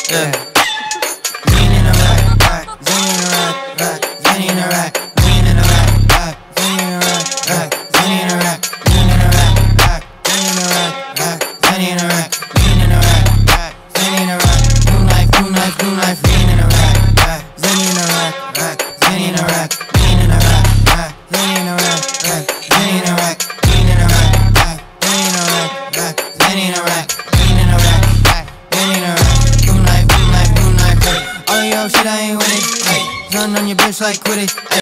Yeah. Lean in a rack, Zenny in a rack, Zenny in a rack. Lean in a rack, Zenny in a rack, Zenny in a rack. Lean in a rack, Zenny in a rack, Zenny in a rack. Lean in a rack, Zenny in a rack. New life, new life, new life. Lean in a rack, Zenny in a rack, Zenny in a rack. Lean in a rack, Zenny in a rack, Zenny in a rack. Lean in a rack, Zenny in a rack, Zenny in a rack. Lean in a rack, Zenny in a rack. New life, new life, new life. All of your shit I ain't with it. Run on your bitch like quit it.